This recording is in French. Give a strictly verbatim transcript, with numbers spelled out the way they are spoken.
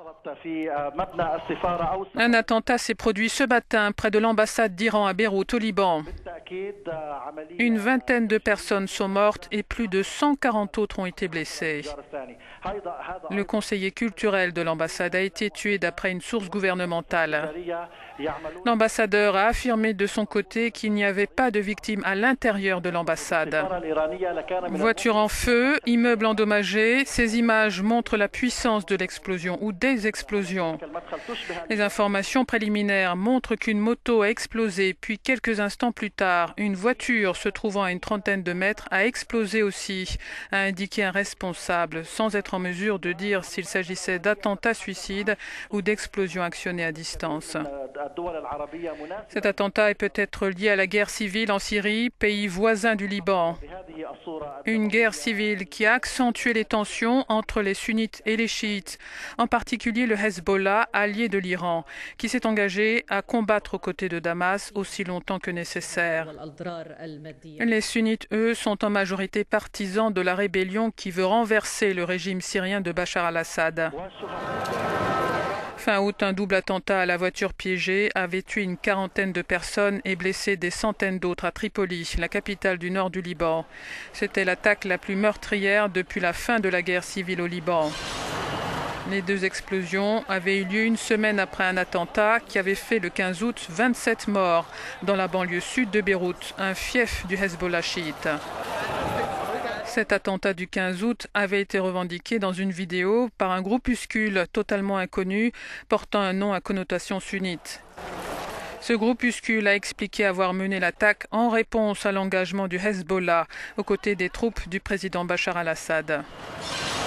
Un attentat s'est produit ce matin près de l'ambassade d'Iran à Beyrouth, au Liban. Une vingtaine de personnes sont mortes et plus de cent quarante autres ont été blessées. Le conseiller culturel de l'ambassade a été tué d'après une source gouvernementale. L'ambassadeur a affirmé de son côté qu'il n'y avait pas de victimes à l'intérieur de l'ambassade. Voiture en feu, immeuble endommagé, ces images montrent la puissance de l'explosion ou des explosions. Les informations préliminaires montrent qu'une moto a explosé, puis quelques instants plus tard, une voiture se trouvant à une trentaine de mètres a explosé aussi, a indiqué un responsable, sans être en mesure de dire s'il s'agissait d'attentat-suicide ou d'explosion actionnée à distance. Cet attentat est peut-être lié à la guerre civile en Syrie, pays voisin du Liban. Une guerre civile qui a accentué les tensions entre les sunnites et les chiites, en particulier le Hezbollah, allié de l'Iran, qui s'est engagé à combattre aux côtés de Damas aussi longtemps que nécessaire. Les sunnites, eux, sont en majorité partisans de la rébellion qui veut renverser le régime syrien de Bachar al-Assad. Fin août, un double attentat à la voiture piégée avait tué une quarantaine de personnes et blessé des centaines d'autres à Tripoli, la capitale du nord du Liban. C'était l'attaque la plus meurtrière depuis la fin de la guerre civile au Liban. Les deux explosions avaient eu lieu une semaine après un attentat qui avait fait le quinze août vingt-sept morts dans la banlieue sud de Beyrouth, un fief du Hezbollah chiite. Cet attentat du quinze août avait été revendiqué dans une vidéo par un groupuscule totalement inconnu portant un nom à connotation sunnite. Ce groupuscule a expliqué avoir mené l'attaque en réponse à l'engagement du Hezbollah aux côtés des troupes du président Bachar al-Assad.